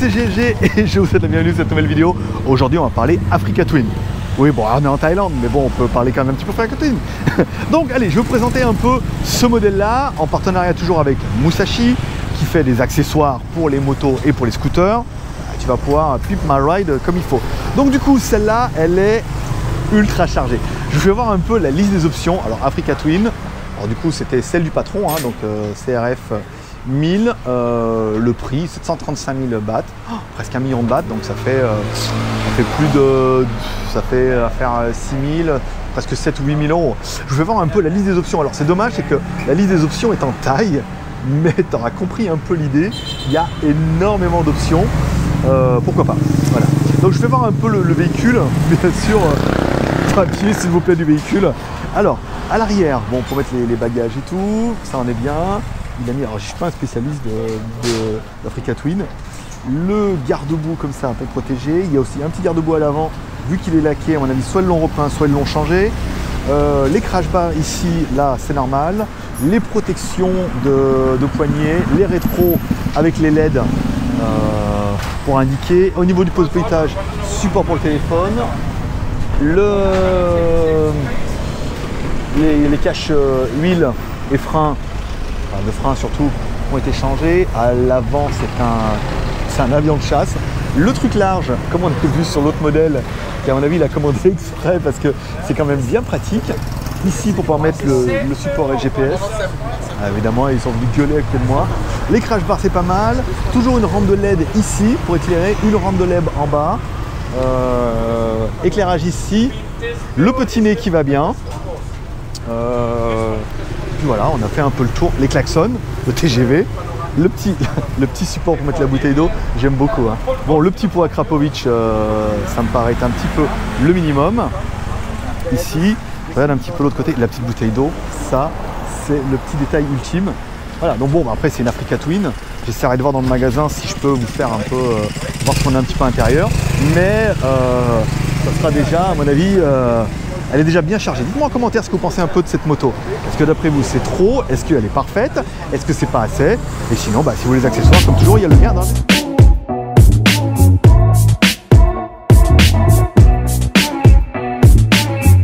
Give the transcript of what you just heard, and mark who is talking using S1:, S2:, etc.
S1: c'est GLG et je vous souhaite la bienvenue sur cette nouvelle vidéo. Aujourd'hui on va parler Africa Twin. Oui bon on est en Thaïlande mais bon on peut parler quand même un petit peu Africa Twin. Donc allez je vais vous présenter un peu ce modèle là en partenariat toujours avec Musashi qui fait des accessoires pour les motos et pour les scooters. Tu vas pouvoir pimp my ride comme il faut. Donc du coup celle-là elle est ultra chargée. Je vais voir un peu la liste des options. Alors Africa Twin, alors du coup c'était celle du patron, hein, donc CRF 1000, le prix 735 000 bahts, presque 1 million de bahts, donc ça fait plus de, ça fait à faire 6 000, presque 7 ou 8 000 euros. Je vais voir un peu la liste des options. Alors c'est dommage, c'est que la liste des options est en taille, mais tu auras compris un peu l'idée. Il y a énormément d'options, pourquoi pas. Voilà. Donc je vais voir un peu le véhicule, bien sûr, papier s'il vous plaît du véhicule. Alors à l'arrière, bon pour mettre les bagages et tout, ça en est bien. Il a mis, alors je ne suis pas un spécialiste d'Africa Twin, le garde-boue comme ça pour protéger. Il y a aussi un petit garde-boue à l'avant, vu qu'il est laqué, à mon avis, soit ils l'ont repeint, soit ils l'ont changé. Les crash bars ici, là, c'est normal. Les protections de poignet, les rétros avec les LED pour indiquer. Au niveau du poste-pilotage, support pour le téléphone. Les caches huile et frein. De freins surtout ont été changés. À l'avant c'est un avion de chasse. Le truc large, comme on a vu sur l'autre modèle, qui à mon avis il a commandé exprès parce que c'est quand même bien pratique. Ici pour pouvoir mettre le support et GPS. Évidemment ils sont venus gueuler à côté de moi. Les crash bars c'est pas mal. Toujours une rampe de LED ici pour éclairer, une rampe de LED en bas. Éclairage ici. Le petit nez qui va bien. Puis voilà, on a fait un peu le tour, les klaxons, le TGV, le petit support pour mettre la bouteille d'eau, j'aime beaucoup. Hein. Bon, le petit pot à Krapovic, ça me paraît un petit peu le minimum. Ici, je regarde un petit peu l'autre côté, la petite bouteille d'eau, ça, c'est le petit détail ultime. Voilà, donc bon, après c'est une Africa Twin, j'essaierai de voir dans le magasin si je peux vous faire un peu, voir ce qu'on a un petit peu à l'intérieur, mais ça sera déjà, à mon avis, elle est déjà bien chargée. Dites-moi en commentaire ce que vous pensez un peu de cette moto. Est-ce que d'après vous c'est trop? Est-ce qu'elle est parfaite? Est-ce que c'est pas assez? Et sinon, si vous voulez les accessoires, comme toujours, il y a le lien dans